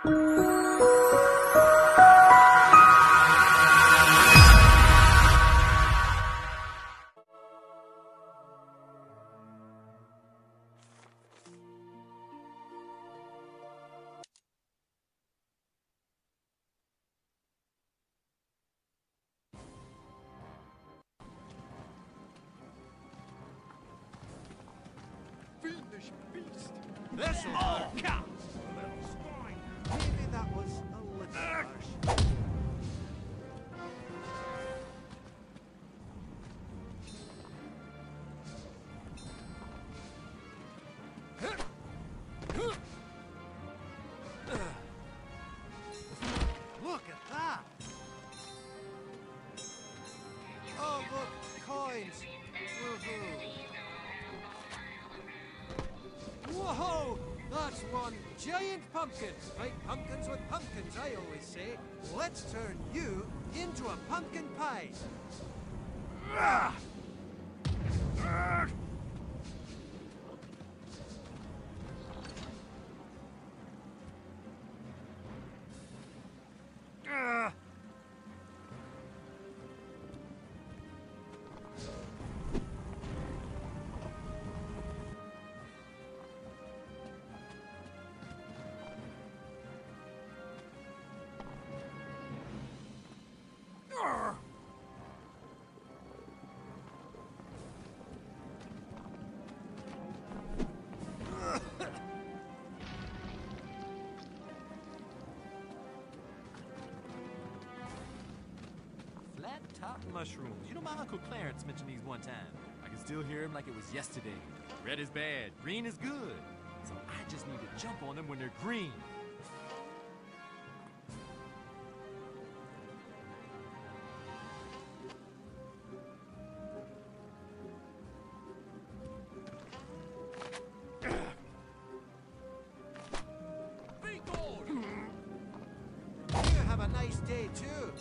Fiendish beast! This'll work out! Little swine! Maybe that was a little harsh. Look at that! Oh, look, coins! Woohoo! Whoa! That's one giant pumpkin! Right, pumpkins with pumpkins, I always say. Let's turn you into a pumpkin pie. Ah! Ah! Ah! Flat top mushrooms. You know, my Uncle Clarence mentioned these one time. I can still hear him like it was yesterday. Red is bad, green is good. So I just need to jump on them when they're green. You have a nice day, too.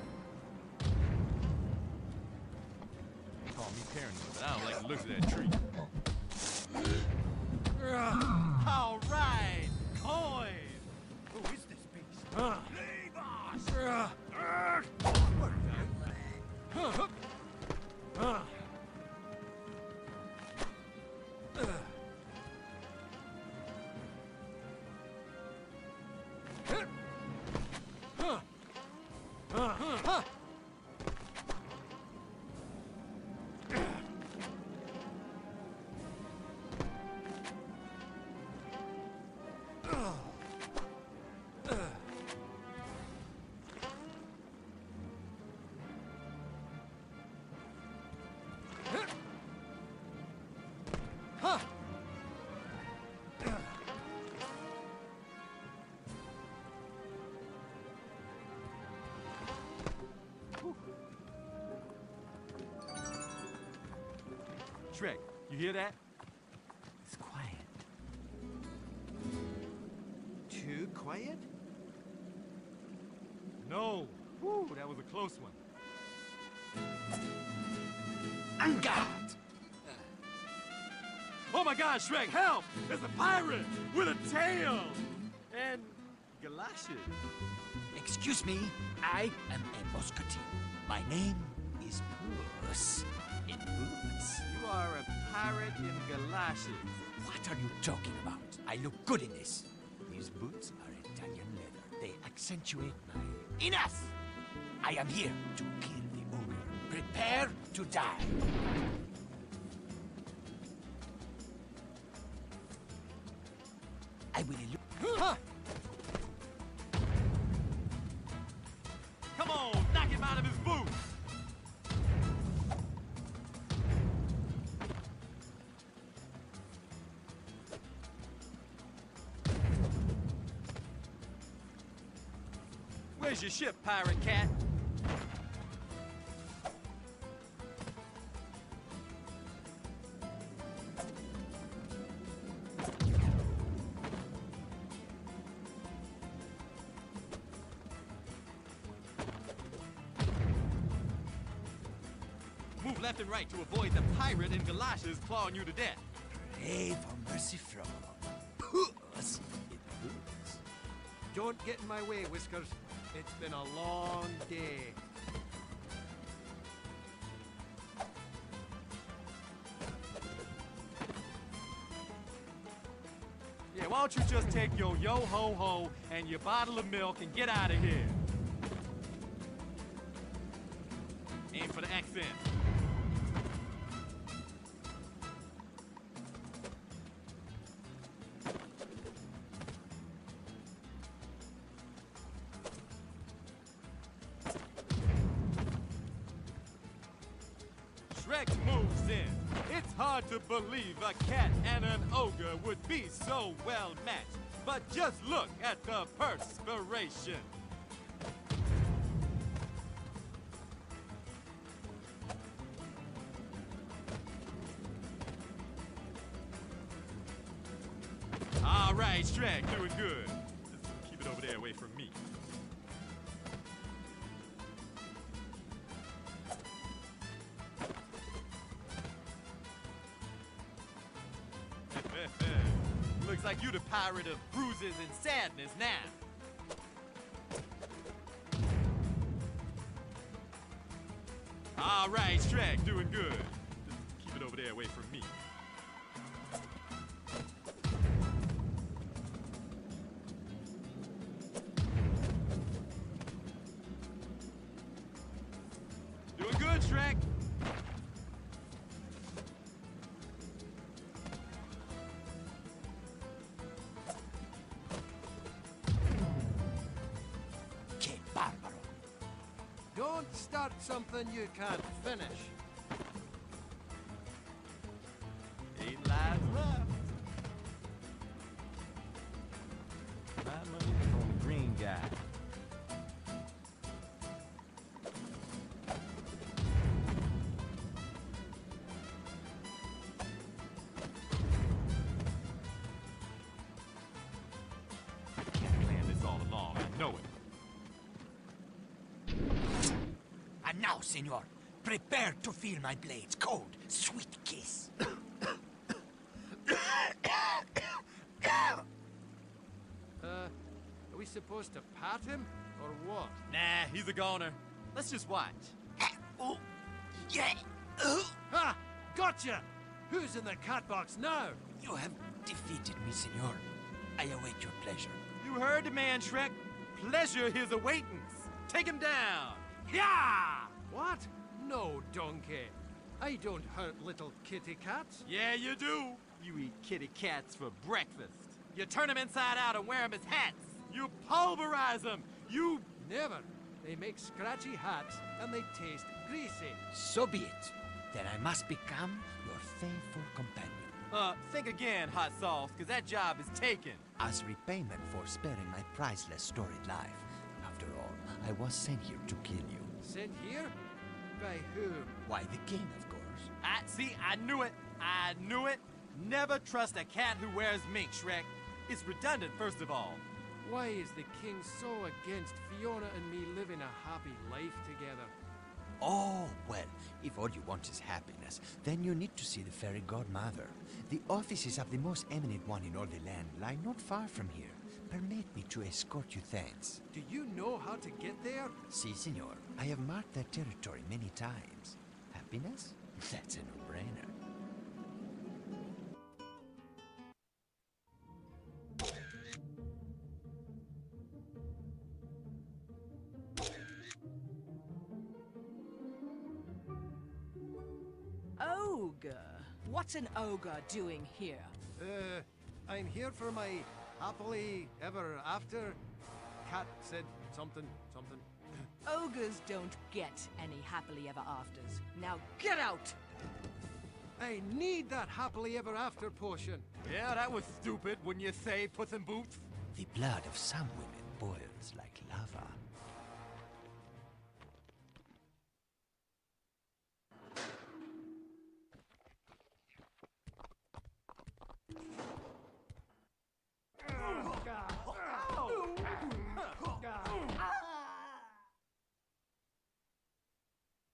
Call me paranoid, but I don't like the looks of that tree. All right, coin. Who is this beast? Leave us. Shrek, you hear that? It's quiet. Too quiet? No. Woo, that was a close one. Anga! Oh my God, Shrek, help! There's a pirate with a tail and galoshes. Excuse me, I am a musketeer. My name is Puss in Boots. You are a pirate in galoshes. What are you talking about? I look good in this. These boots are Italian leather. They accentuate my... Enough! I am here to kill the ogre. Prepare to die. I will Huh. Come on, knock him out of his boots. Where's your ship, pirate cat? Move left and right to avoid the pirate in galoshes clawing you to death. pray for mercy from Puss in Boots. Don't get in my way, Whiskers. It's been a long day. Yeah, why don't you just take your yo-ho-ho and your bottle of milk and get out of here? Aim for the accent. Shrek moves in. It's hard to believe a cat and an ogre would be so well matched. But just look at the perspiration. All right, Shrek, doing good. Just keep it over there away from me. Looks like you the pirate of bruises and sadness now. All right, Shrek, doing good. Just keep it over there away from me. Doing good, Shrek. Che barbaro! Don't start something you can't finish. 8 lives left. My money's on the green guy. I can't plan this all along, I know it. And now, senor, prepare to feel my blade's cold, sweet kiss. Are we supposed to pat him, or what? Nah, he's a goner. Let's just watch. Oh, yeah. Ha! Gotcha! Who's in the cat box now? You have defeated me, senor. I await your pleasure. You heard the man, Shrek. Pleasure his awaitings. Take him down. Yeah! What? No, donkey. I don't hurt little kitty cats. Yeah, you do. You eat kitty cats for breakfast. You turn them inside out and wear them as hats. You pulverize them. You... Never. They make scratchy hats, and they taste greasy. So be it. Then I must become your faithful companion. Think again, Hot Sauce, because that job is taken. As repayment for sparing my priceless storied life. After all, I was sent here to kill you. Sent here? By who? Why, the king, of course. I knew it. I knew it. Never trust a cat who wears mink, Shrek. It's redundant, first of all. Why is the king so against Fiona and me living a happy life together? Oh, well, if all you want is happiness, then you need to see the fairy godmother. The offices of the most eminent one in all the land lie not far from here. Permit me to escort you thence. Do you know how to get there? Si, senor. I have marked that territory many times. Happiness? That's a no-brainer. Ogre? What's an ogre doing here? I'm here for my happily ever after. Cat said something. Ogres don't get any happily ever afters. Now get out! I need that happily ever after potion. Yeah, that was stupid, wouldn't you say, Puss in Boots? The blood of some women boils like lava.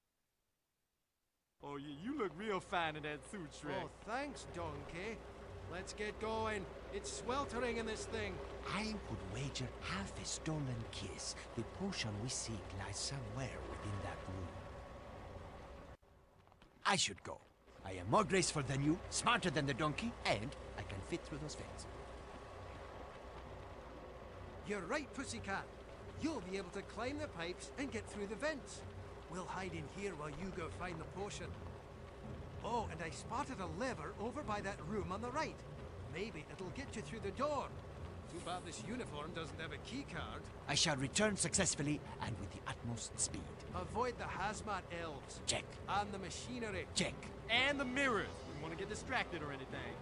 Oh, you look real fine in that suit, Shrek. Oh, thanks, donkey. Let's get going. It's sweltering in this thing. I would wager half a stolen kiss. The potion we seek lies somewhere within that room. I should go. I am more graceful than you, smarter than the donkey, and I can fit through those vents. You're right, Pussycat. You'll be able to climb the pipes and get through the vents. We'll hide in here while you go find the potion. Oh, and I spotted a lever over by that room on the right. Maybe it'll get you through the door. Too bad this uniform doesn't have a key card. I shall return successfully and with the utmost speed. Avoid the hazmat elves. Check. And the machinery. Check. And the mirrors. Wouldn't want to get distracted or anything.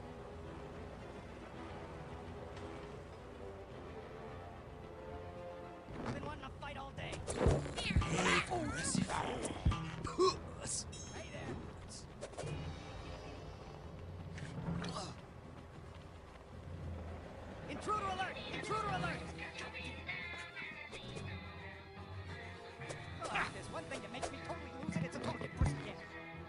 I've been wanting to fight all day. Hey, Forrest. Puss. Hey there. Intruder alert! Intruder alert! Oh, if there's one thing that makes me totally lose it, it's a talking pussycat.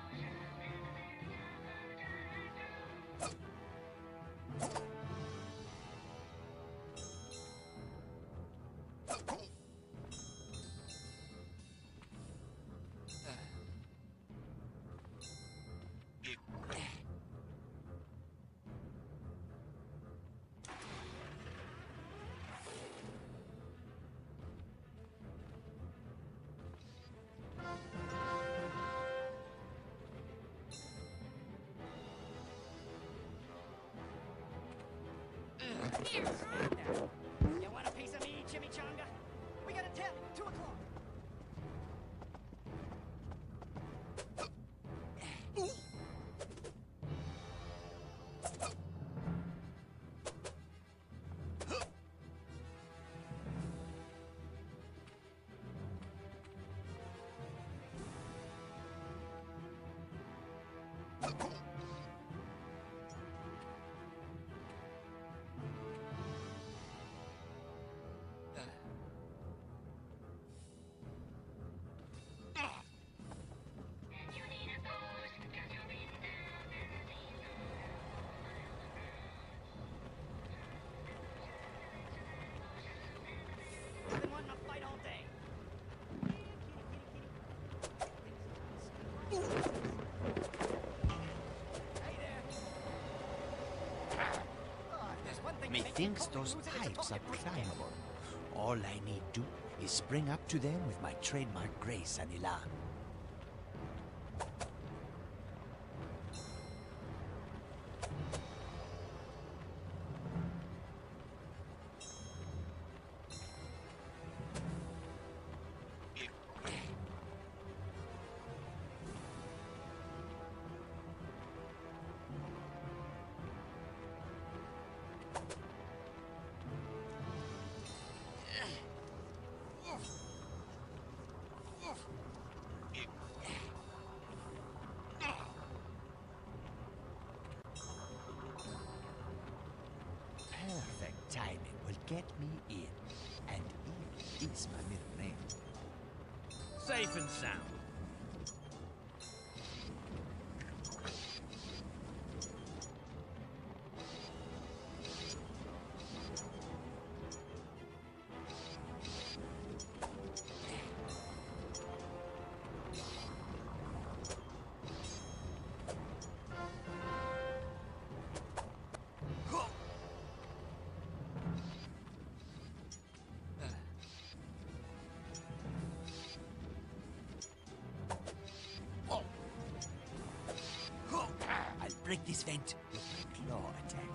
You want a piece of me, chimichanga? We got a 10, 2 o'clock. I've been wanting to fight all day. Hey there. Oh, if there's one thing that makes me Methinks totally those lose it, it's a pipes are talking pussycat. climbable. All I need do is spring up to them with my trademark grace and elan. Perfect timing will get me in. And Eve is my middle name. Safe and sound. I'll break this vent with my claw attack.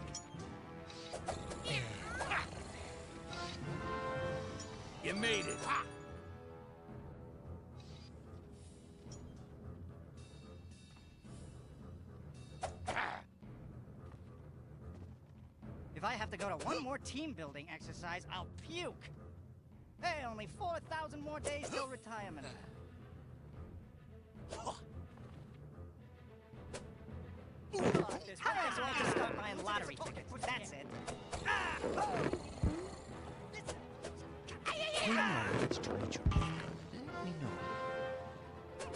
You made it. If I have to go to one more team building exercise, I'll puke. Hey, only 4,000 more days till retirement. Oh, if there's one thing, so I'll just start buying lottery tickets. That's it. Ah! Oh! When you're ready to meet your maker, let me know.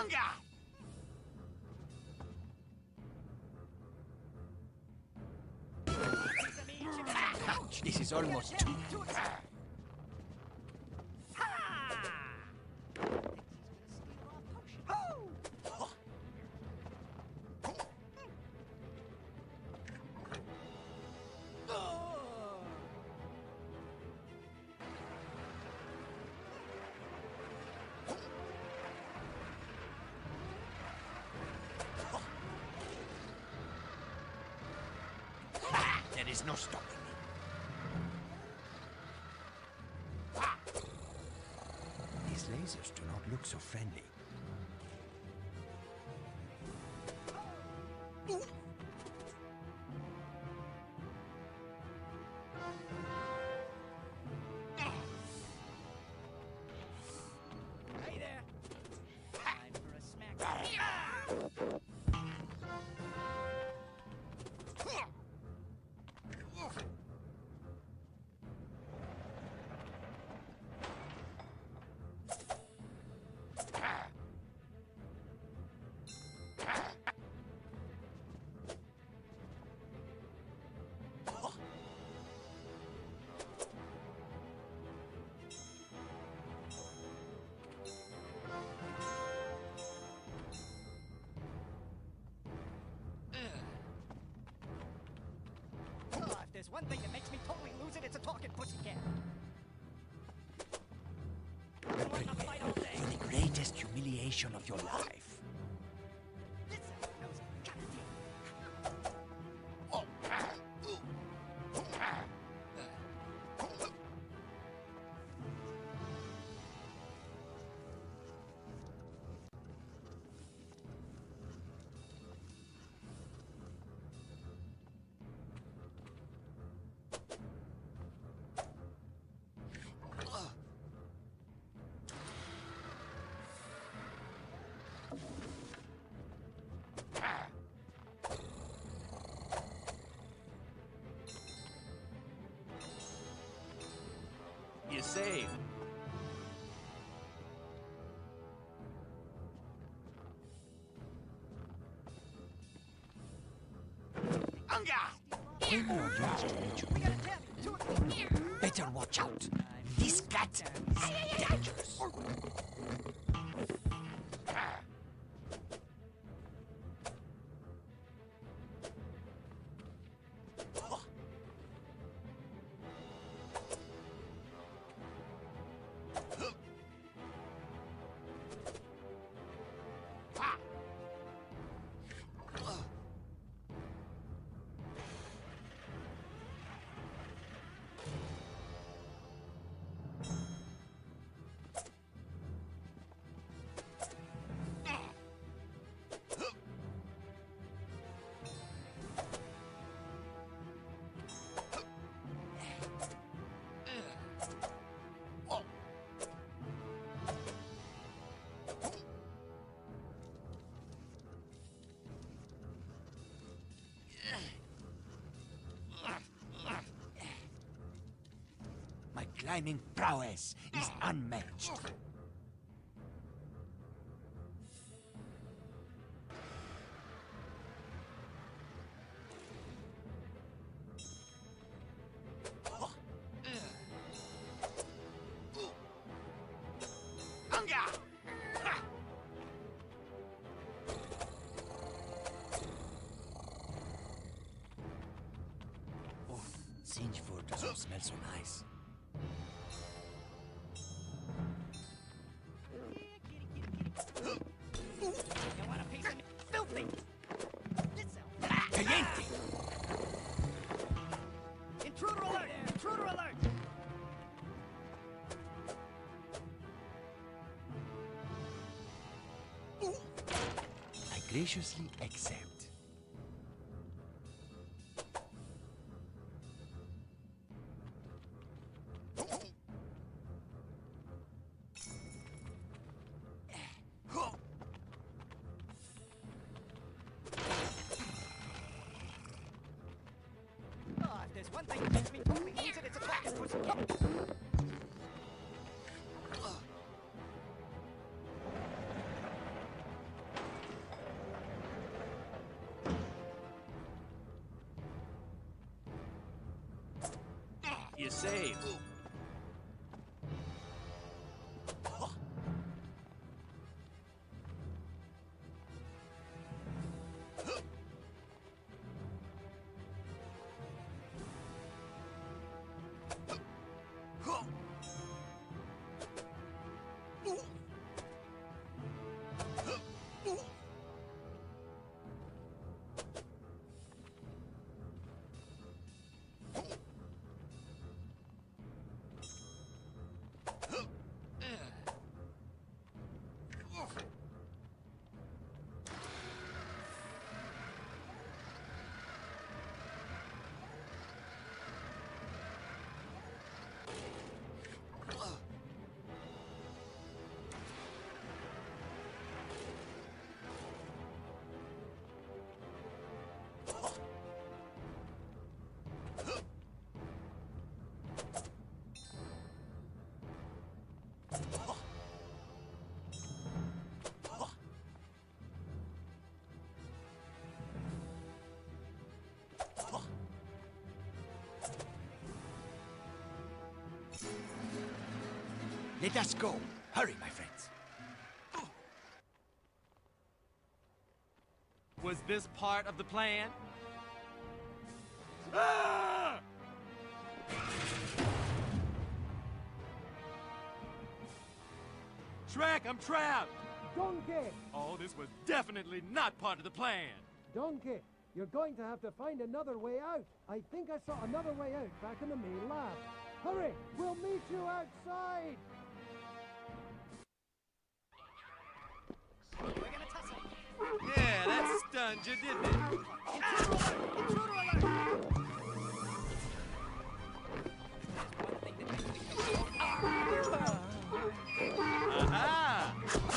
Unga! Ouch! This is almost too... There is no stopping me. These lasers do not look so friendly. Hey there. Time for a smack. If there's one thing that makes me totally lose it, it's a talking pussycat. Wanting to fight all day. For the greatest humiliation of your life. This knows gotta be. You saved. Unga! When you're last creature, We gotta tell you. Two of them. better watch out. This cat is dangerous. My climbing prowess is unmatched. Unga! Oh, singe food doesn't smell so nice. You want a piece of me? Filthy! Caliente! Intruder alert! Intruder alert! I graciously accept. Oh, if there's one thing that makes me totally lose it, it's a talking pussycat. You saved. Let us go. Hurry, my friends. Was this part of the plan? Ah! Shrek, I'm trapped! Donkey! Oh, this was definitely not part of the plan. Donkey, you're going to have to find another way out. I think I saw another way out back in the main lab. Hurry! We'll meet you outside! We're gonna tussle. Yeah, that stunned you, didn't it? Intruder alert! Aha!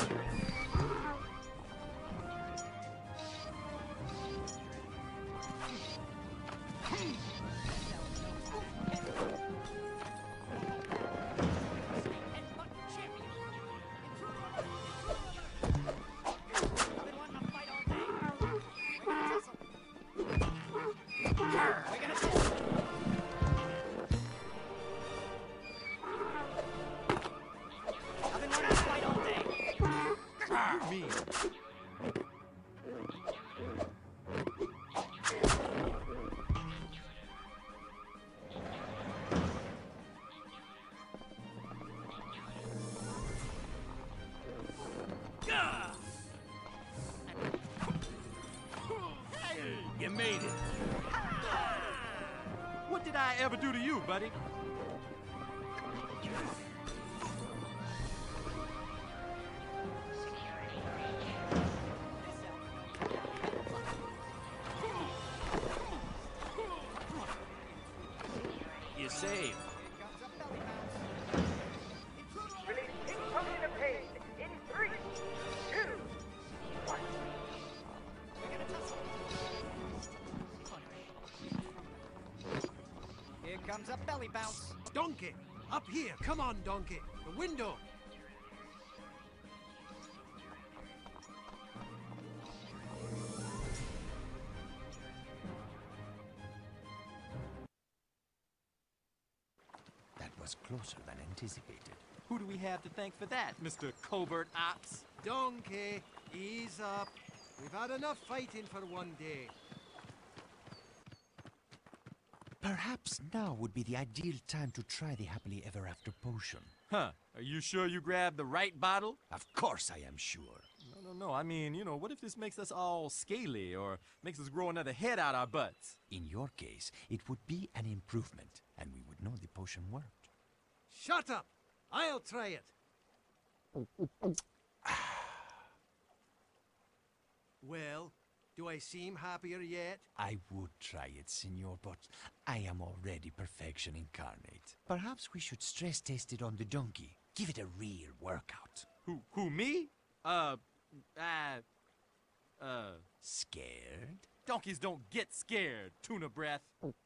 Me. You made it. What did I ever do to you, buddy? You saved. Release incoming pain in 3, 2, 1. Here comes a belly bounce. Donkey! Up here! Come on, Donkey! The window! That was closer than anticipated. Who do we have to thank for that, Mr. Covert Ops? Donkey, ease up. We've had enough fighting for one day. Perhaps now would be the ideal time to try the happily ever after potion. Huh. Are you sure you grabbed the right bottle? Of course I am sure. No. I mean, what if this makes us all scaly or makes us grow another head out our butts? In your case, it would be an improvement, and we would know the potion worked. Shut up! I'll try it. Well, do I seem happier yet? I would try it, senor, but I am already perfection incarnate. Perhaps we should stress test it on the donkey. Give it a real workout. Who, me? Scared? Donkeys don't get scared, tuna breath.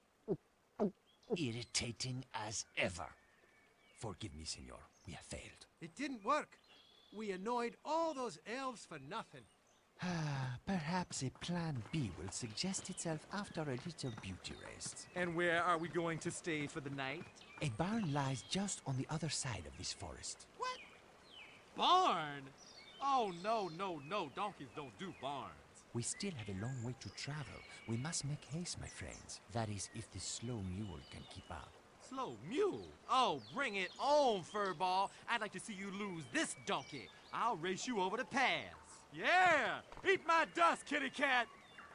Irritating as ever. Forgive me, senor. We have failed. It didn't work. We annoyed all those elves for nothing. Perhaps a plan B will suggest itself after a little beauty rest. And where are we going to stay for the night? A barn lies just on the other side of this forest. What? Barn? Oh, no, no, no. Donkeys don't do barns. We still have a long way to travel. We must make haste, my friends. That is, if the slow mule can keep up. Slow mule? Oh, bring it on, Furball. I'd like to see you lose this donkey. I'll race you over the pass. Yeah! Eat my dust, kitty cat!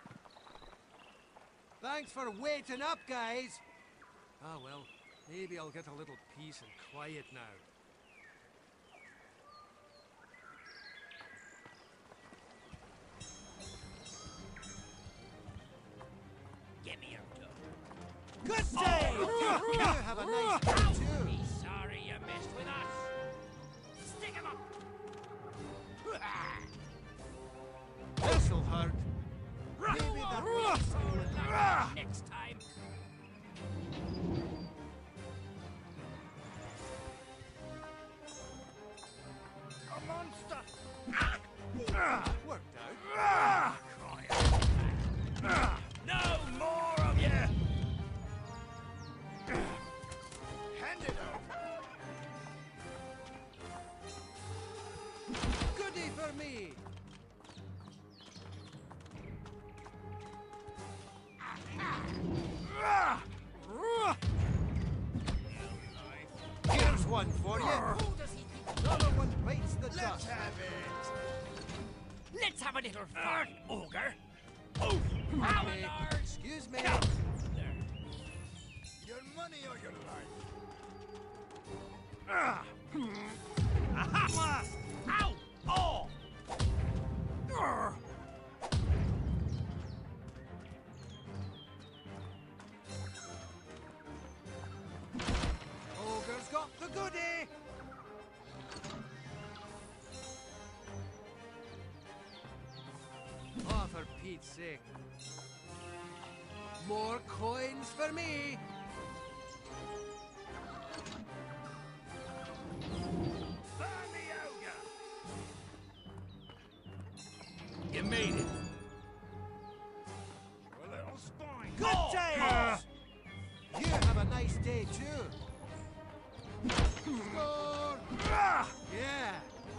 Thanks for waiting up, guys. Ah, well, maybe I'll get a little peace and quiet now. Give me your dough. Good day! You have a nice day, too. Be sorry you messed with us. Stick him up. This'll hurt. Maybe that will Next time. A monster! worked out. No more of you! Hand it over! Goodie for me. Here's one for you. Another one bites the dust. Let's have a little fun, ogre. Pardon me. Excuse me. Your money or your life? Aha! Ow! Oh! Ogre's got the goodie. Oh, for Pete's sake. More coins for me. Burn the ogre! You made it. A little spine. Good day. You have a nice day, too. Score. Yeah.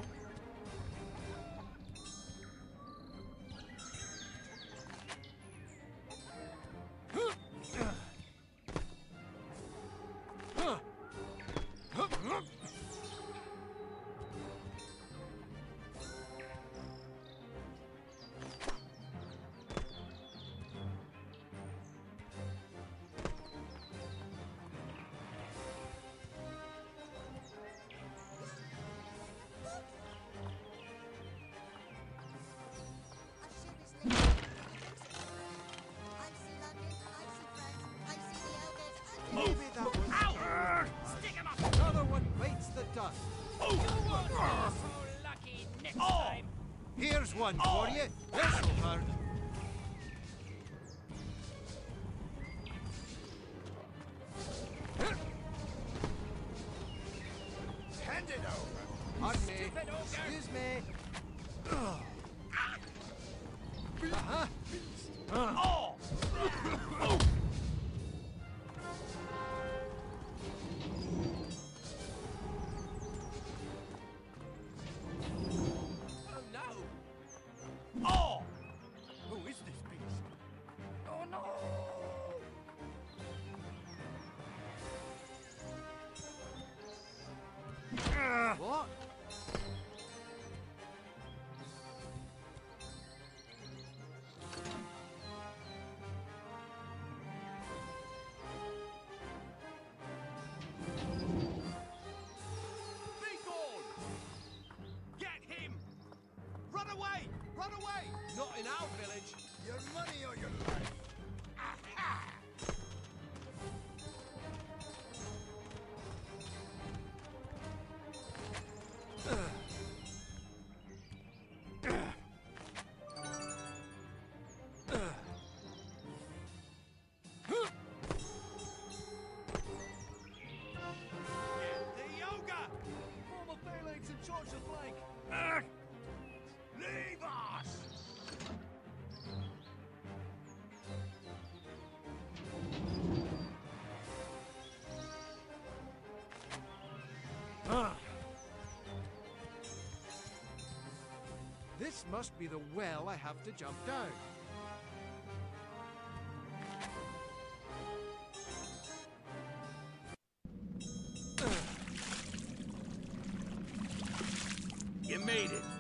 Maybe that was... Stick him up! Another one bites the dust. You won't be so lucky next time. Here's one for you. This'll hurt. Hand it over. Pardon me. Stupid ogre. Excuse me. Uh-huh. Oh! Oh no! Oh! Who is this beast? Oh no! What? Be gone! Get him! Run away! Run away! Not in our village! Your money or your life? The ogre! Former phalanx and charge the flank! Leave us! This must be the well I have to jump down. You made it.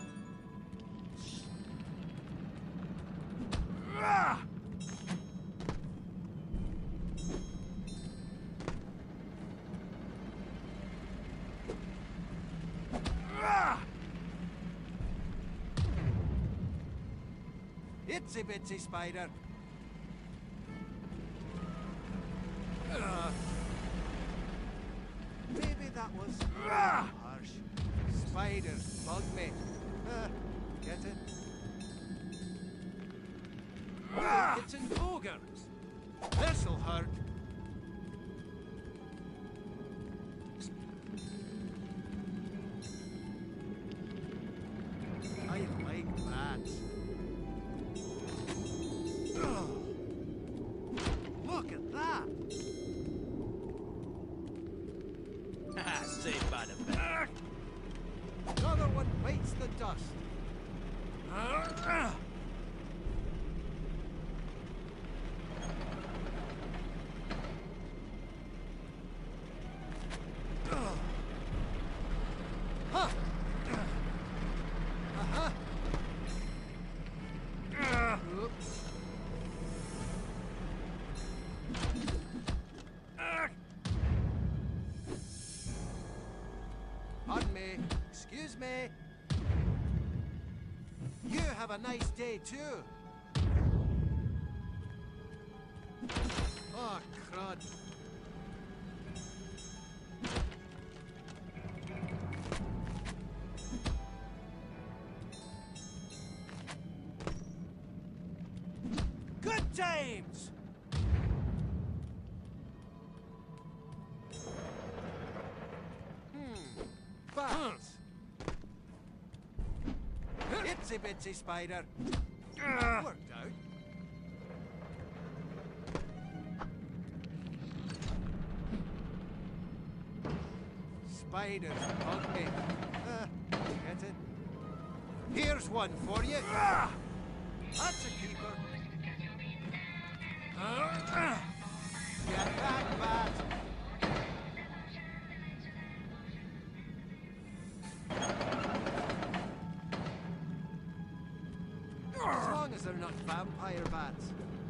Itsy bitsy spider. Maybe that was harsh. Spiders bug me. Get it? It's an ogre. This'll hurt. I like bats. Look at that! Saved by the bell. Another one bites the dust. Oops. Pardon me. Excuse me. You have a nice day too. Oh, crud. Good times! Bats. Itsy bitsy spider. Worked out. Spiders bug me. Get it? Here's one for you. That's a keeper. Get back, bat. As long as they're not vampire bats.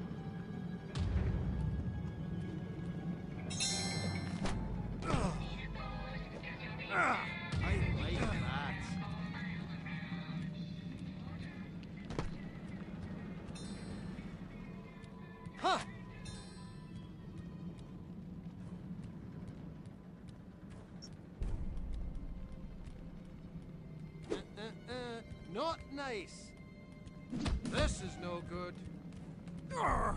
I like bats. Huh! Not nice. This is no good. Arr!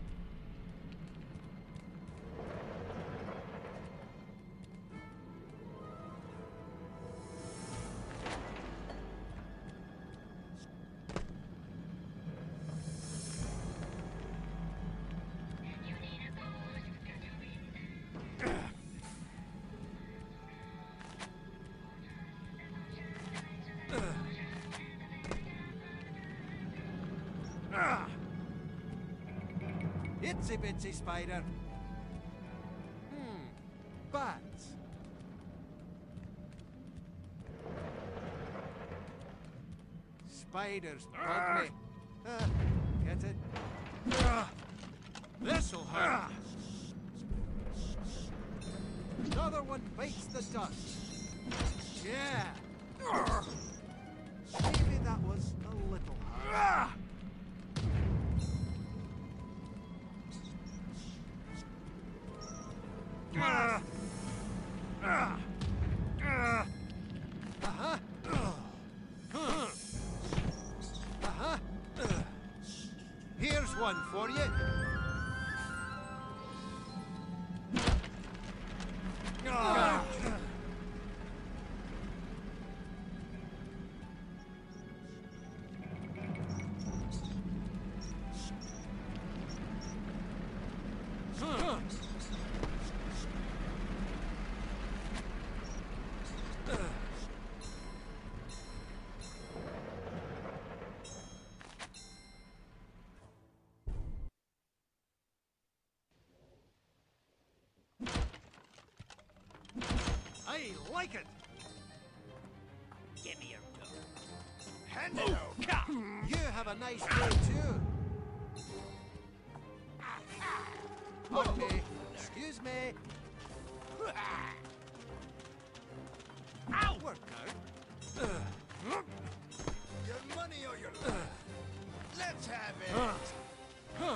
Itsy bitsy spider. Bats. Spiders bug me. Get it? This'll hurt. Another one bites the dust. Yeah. Maybe that was a little hard. Here's one for you. I like it. Give me your dough. Hand it over. You have a nice day too. Pardon me. Excuse me. Ow! Work out. Your money or your life? Let's have it.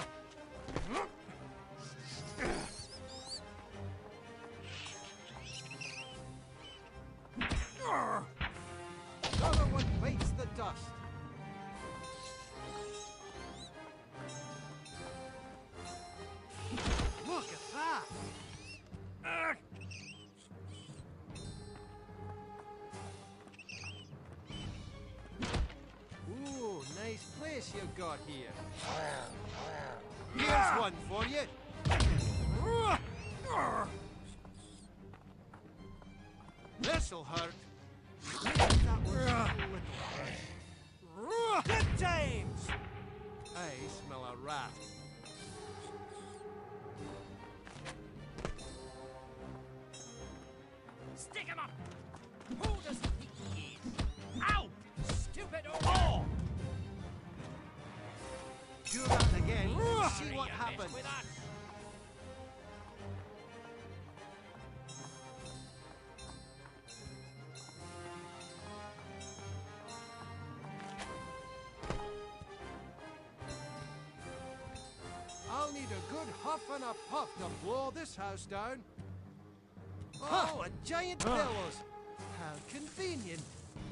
Another one bites the dust. Look at that. Ooh, nice place you got here. Here's one for you. This'll hurt. Maybe that was a little harsh. Good times! I smell a rat. Stick him up! Who does he think he is? Ow! Stupid ogre! Do that again and see what You happens. messed with us. I'll need a good huff and a puff to blow this house down. Oh, a giant bellows. How convenient.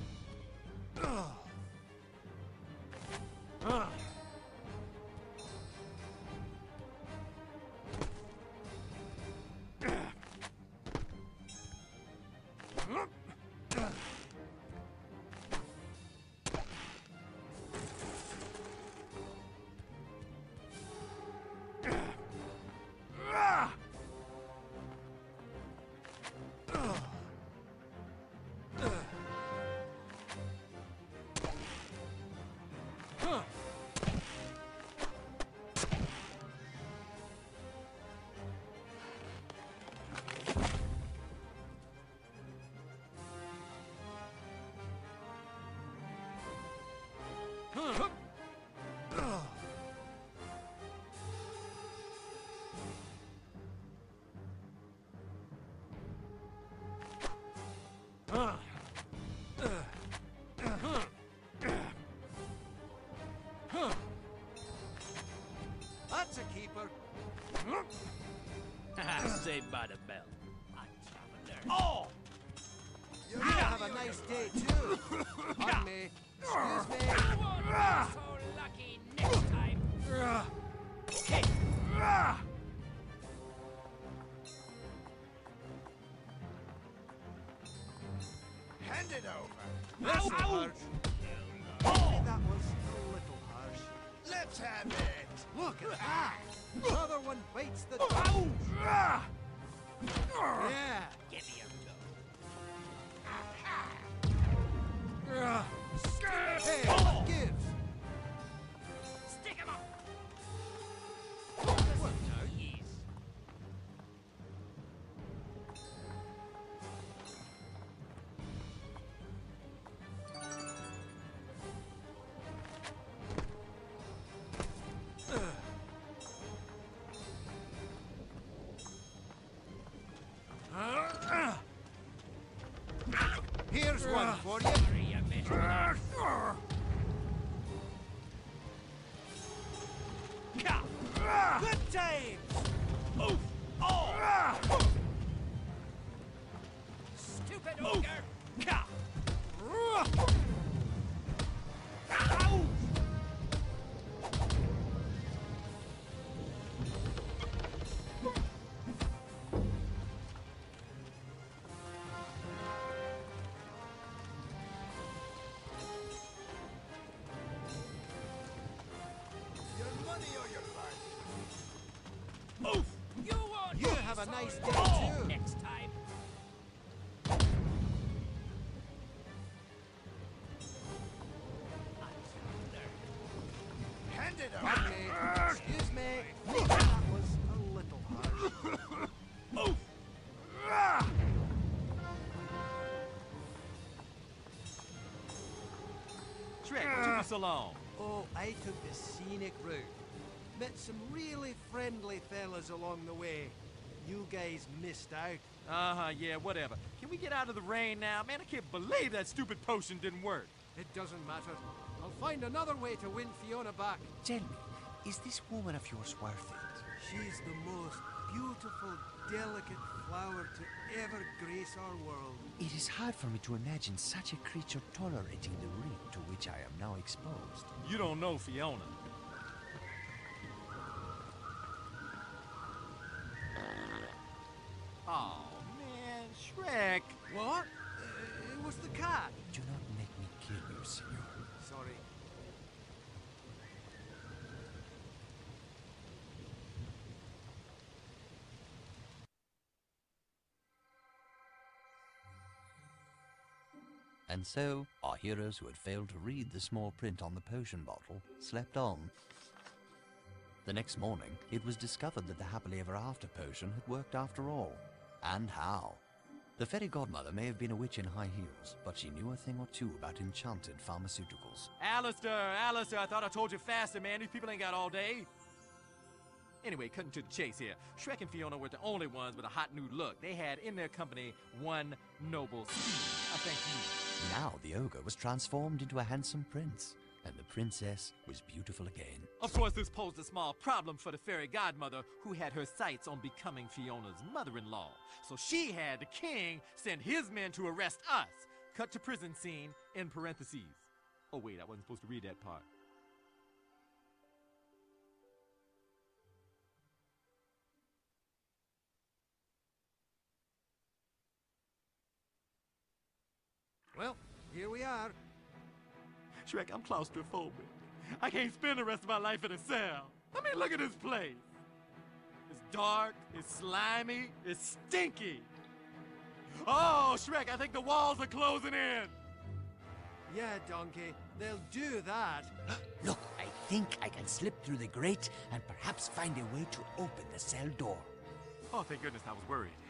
That's a keeper. Saved by the bell. Oh! You have a nice day too. Pardon me. Excuse me. You won't be so lucky next time. Okay. Hand it over. This'll hurt. Maybe that was a little harsh. Let's have it. Look at that. Another one bites the dust. Yeah. Give me your Hey, what gives? Stick him up! What now? Yes. Here's one for you. Sorry, you messed with us. Good times. Oof! Oh! Stupid ogre! Ow! Your money or your life? Oof! You won't You be have a so nice day lucky too. next time. Hand it over. Pardon me. Excuse me. Maybe that was a little harsh. Oof! so long? Oh, I took the scenic route. Met some really friendly fellas along the way. You guys missed out. Uh-huh, yeah, whatever. Can we get out of the rain now? Man, I can't believe that stupid potion didn't work. It doesn't matter. I'll find another way to win Fiona back. Tell me, is this woman of yours worth it? She's the most beautiful, delicate flower to ever grace our world. It is hard for me to imagine such a creature tolerating the ring to which I am now exposed. You don't know Fiona. Oh, man, Shrek. What? It was the cat. Do not make me kill you, senor. Sorry. And so, our heroes who had failed to read the small print on the potion bottle slept on. The next morning, it was discovered that the happily ever after potion had worked after all. And how? The fairy godmother may have been a witch in high heels, but she knew a thing or two about enchanted pharmaceuticals. Alistair, I thought I told you faster, man. These people ain't got all day. Anyway, cutting to the chase here. Shrek and Fiona weren't the only ones with a hot new look. They had in their company one noble steed. I thank you. Now the ogre was transformed into a handsome prince, and the princess was beautiful again. Of course, this posed a small problem for the fairy godmother, who had her sights on becoming Fiona's mother-in-law. So she had the king send his men to arrest us. Cut to prison scene in parentheses. Oh wait, I wasn't supposed to read that part. Well, here we are. Shrek, I'm claustrophobic. I can't spend the rest of my life in a cell. I mean, look at this place. It's dark, it's slimy, it's stinky. Oh, Shrek, I think the walls are closing in. Yeah, Donkey, they'll do that. Look, I think I can slip through the grate and perhaps find a way to open the cell door. Oh, thank goodness, I was worried.